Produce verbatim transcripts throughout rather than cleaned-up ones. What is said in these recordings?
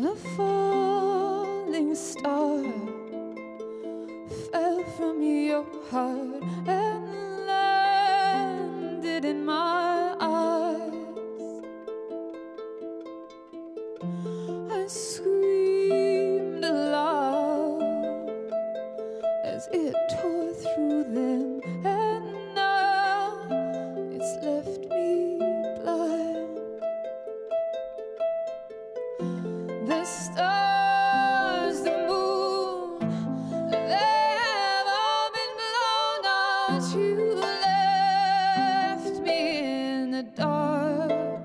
A falling star fell from your heart and landed in my eyes. I screamed aloud as it tore through them, and now it's left me blind. The stars, the moon, they have all been blown out. You left me in the dark.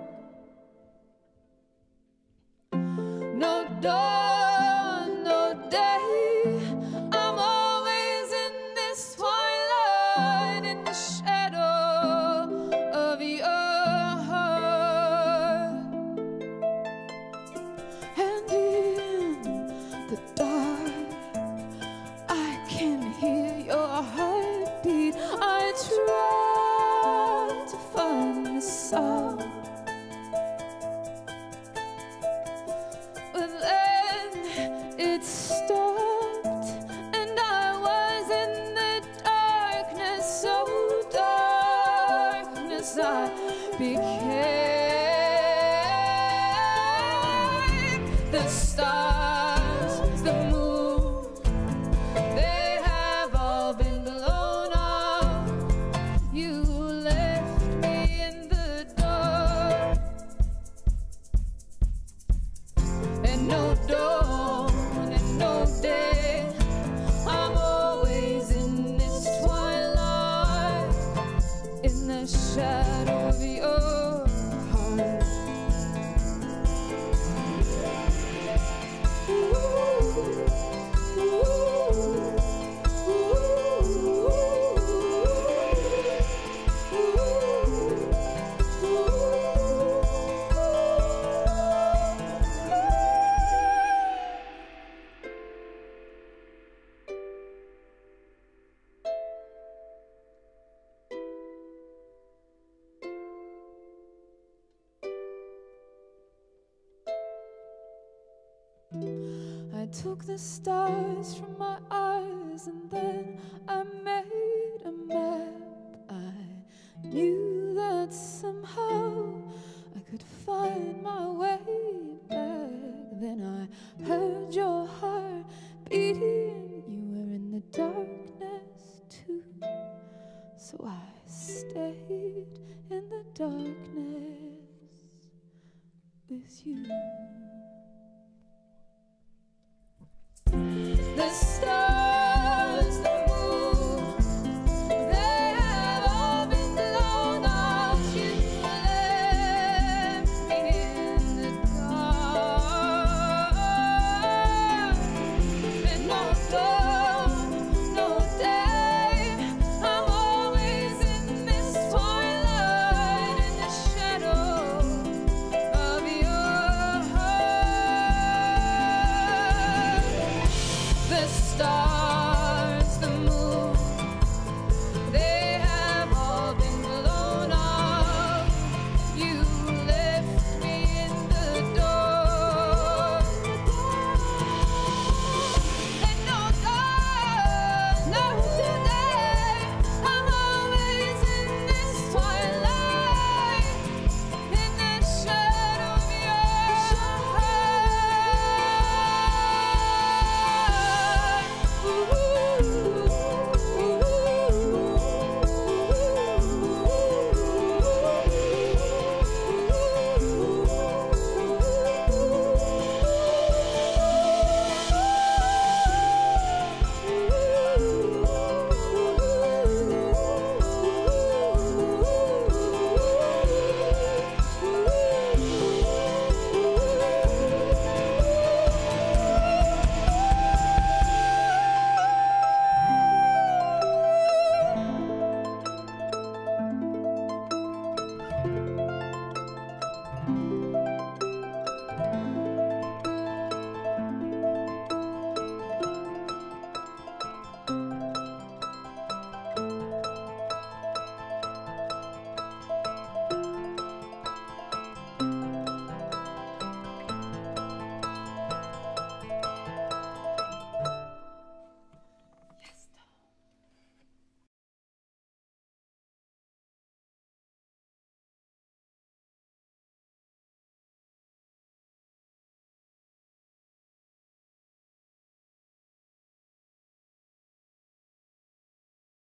No dawn, no day, I'm always in this twilight, in the shadow of your heart. And in the dark, I can hear your heartbeat. I try to find the sound, but then it stopped, and I was in the darkness, so darkness I became. The stars, the moon, they have all been blown out. You left me in the dark, and no dawn and no day, I'm always in this twilight, in the shadow of your heart. I took the stars from my eyes, and then I made a map. I knew that somehow I could find my way back. Then I heard your heart beating. You were in the darkness too, so I stayed in the darkness with you.